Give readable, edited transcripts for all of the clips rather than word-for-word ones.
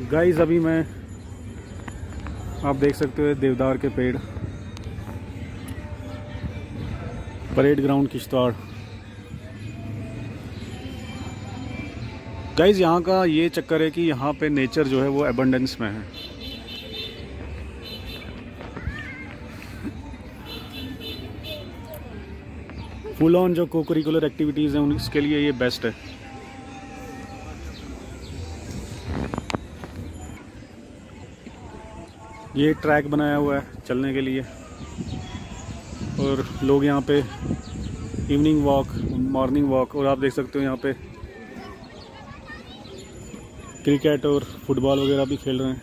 Guys अभी मैं आप देख सकते हो देवदार के पेड़, परेड ग्राउंड किश्तवाड़। गाइस यहाँ का ये चक्कर है कि यहाँ पे नेचर जो है वो एबंडेंस में है। फुल ऑन जो को करिकुलर एक्टिविटीज़ हैं उसके लिए ये बेस्ट है। ये ट्रैक बनाया हुआ है चलने के लिए और लोग यहाँ पे इवनिंग वॉक, मॉर्निंग वॉक, और आप देख सकते हो यहाँ पे क्रिकेट और फुटबॉल वगैरह भी खेल रहे हैं।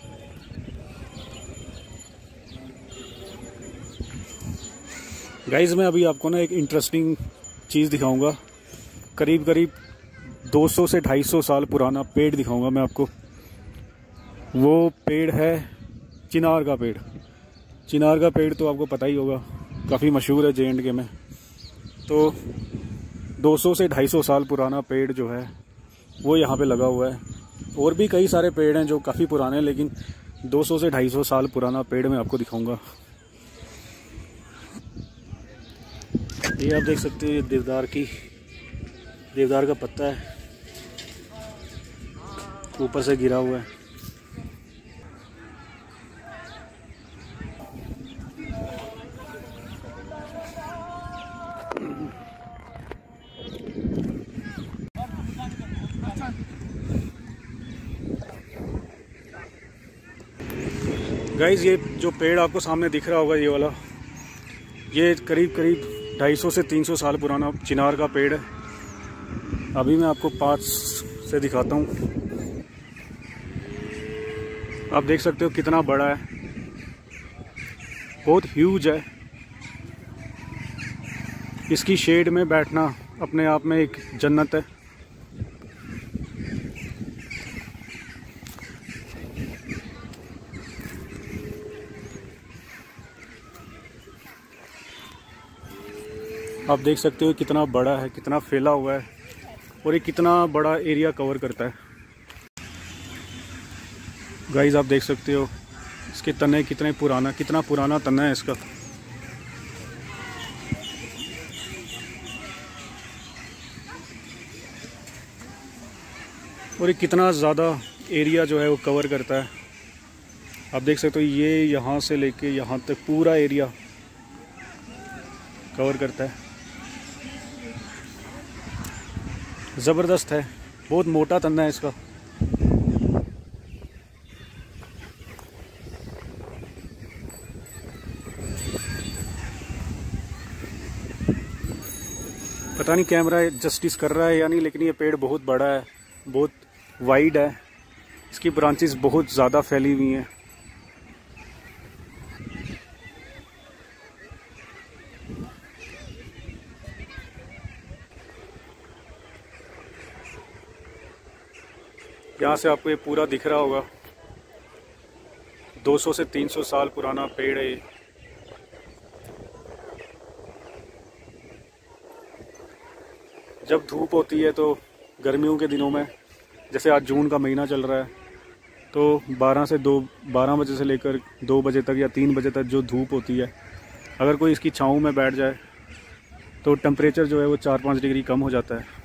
गाइस मैं अभी आपको ना एक इंटरेस्टिंग चीज़ दिखाऊंगा। करीब करीब 200 से 250 साल पुराना पेड़ दिखाऊंगा मैं आपको। वो पेड़ है चिनार का पेड़। चिनार का पेड़ तो आपको पता ही होगा, काफ़ी मशहूर है J&K में। तो 200 से 250 साल पुराना पेड़ जो है वो यहाँ पे लगा हुआ है। और भी कई सारे पेड़ हैं जो काफ़ी पुराने हैं, लेकिन 200 से 250 साल पुराना पेड़ मैं आपको दिखाऊंगा। ये आप देख सकते हो, ये देवदार का पत्ता है, ऊपर से गिरा हुआ है। गाइस ये जो पेड़ आपको सामने दिख रहा होगा, ये वाला, ये करीब करीब 250 से 300 साल पुराना चिनार का पेड़ है। अभी मैं आपको पास से दिखाता हूँ। आप देख सकते हो कितना बड़ा है, बहुत ह्यूज है। इसकी शेड में बैठना अपने आप में एक जन्नत है। आप देख सकते हो कितना बड़ा है, कितना फैला हुआ है और ये कितना बड़ा एरिया कवर करता है। गाइस आप देख सकते हो इसके तने कितना पुराना तना है इसका। और ये कितना ज़्यादा एरिया जो है वो कवर करता है। आप देख सकते हो ये यहाँ से लेके यहाँ तक पूरा एरिया कवर करता है। ज़बरदस्त है, बहुत मोटा तना है इसका। पता नहीं कैमरा जस्टिस कर रहा है या नहीं, लेकिन ये पेड़ बहुत बड़ा है, बहुत वाइड है। इसकी ब्रांचेस बहुत ज़्यादा फैली हुई हैं। यहाँ से आपको ये पूरा दिख रहा होगा। 200 से 300 साल पुराना पेड़ है ये। जब धूप होती है तो गर्मियों के दिनों में, जैसे आज जून का महीना चल रहा है, तो 12 बजे से लेकर 2 बजे तक या 3 बजे तक जो धूप होती है, अगर कोई इसकी छाँव में बैठ जाए तो टेम्परेचर जो है वो 4-5 डिग्री कम हो जाता है।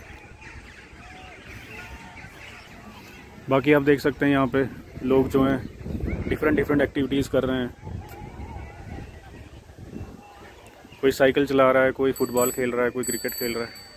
बाकी आप देख सकते हैं यहाँ पे लोग जो हैं डिफरेंट एक्टिविटीज़ कर रहे हैं। कोई साइकिल चला रहा है, कोई फुटबॉल खेल रहा है, कोई क्रिकेट खेल रहा है।